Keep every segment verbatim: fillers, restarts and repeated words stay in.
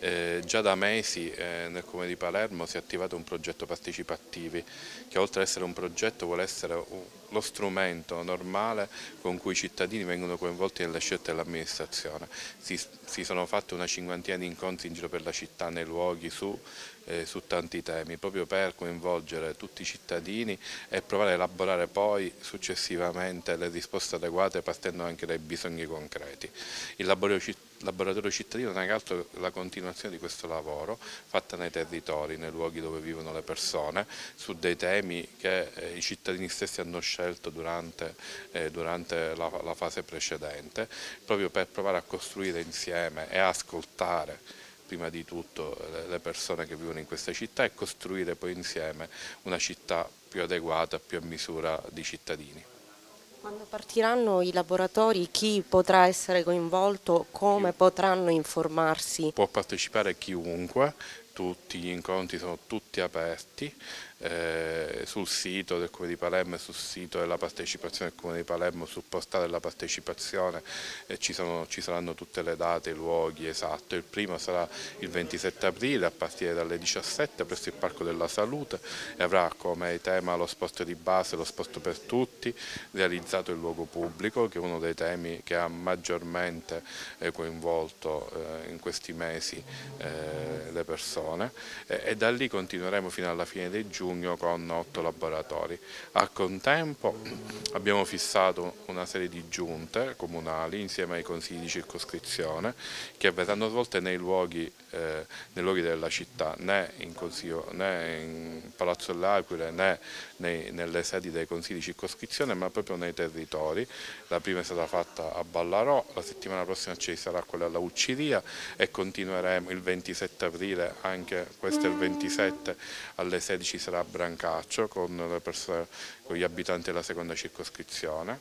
Eh, già da mesi eh, nel Comune di Palermo si è attivato un progetto partecipativi che oltre ad essere un progetto vuole essere un, lo strumento normale con cui i cittadini vengono coinvolti nelle scelte dell'amministrazione. Si, si sono fatte una cinquantina di incontri in giro per la città, nei luoghi, su, eh, su tanti temi, proprio per coinvolgere tutti i cittadini e provare a elaborare poi successivamente le risposte adeguate partendo anche dai bisogni concreti. Il laboratorio cittadino non è altro la continuazione di questo lavoro fatta nei territori, nei luoghi dove vivono le persone, su dei temi che eh, i cittadini stessi hanno scelto durante, eh, durante la, la fase precedente, proprio per provare a costruire insieme e ascoltare prima di tutto le persone che vivono in questa città e costruire poi insieme una città più adeguata, più a misura di cittadini. Quando partiranno i laboratori, chi potrà essere coinvolto, come potranno informarsi? Può partecipare chiunque, tutti gli incontri sono tutti aperti, eh, sul sito del Comune di Palermo e sul sito della partecipazione del Comune di Palermo, sul portale della partecipazione eh, ci, sono, ci saranno tutte le date, i luoghi esatto. Il primo sarà il ventisette aprile a partire dalle diciassette presso il Parco della Salute e avrà come tema lo sport di base, lo sport per tutti, realizzato in luogo pubblico, che è uno dei temi che ha maggiormente eh, coinvolto eh, in questi mesi eh, le persone e, e da lì continueremo fino alla fine di giugno con otto laboratori. Al contempo abbiamo fissato una serie di giunte comunali insieme ai consigli di circoscrizione che verranno svolte nei luoghi, eh, nei luoghi della città, né in, consiglio, né in Palazzo dell'Aquila né nei, nelle sedi dei consigli di circoscrizione, ma proprio nei territori. La prima è stata fatta a Ballarò, la settimana prossima ci sarà quella alla Ucciria e continueremo il ventisette aprile, anche questo è il ventisette, alle sedici sarà a Brancaccio con, le persone, con gli abitanti della seconda circoscrizione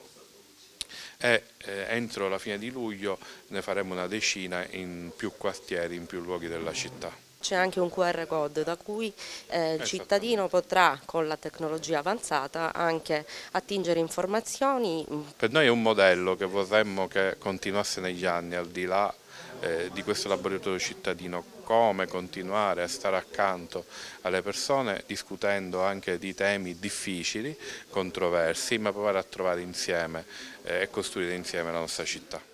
e eh, entro la fine di luglio ne faremo una decina in più quartieri, in più luoghi della città. C'è anche un Q R code da cui eh, il cittadino potrà, con la tecnologia avanzata, anche attingere informazioni. Per noi è un modello che vorremmo che continuasse negli anni, al di là eh, di questo laboratorio cittadino, come continuare a stare accanto alle persone discutendo anche di temi difficili, controversi, ma provare a trovare insieme eh, e costruire insieme la nostra città.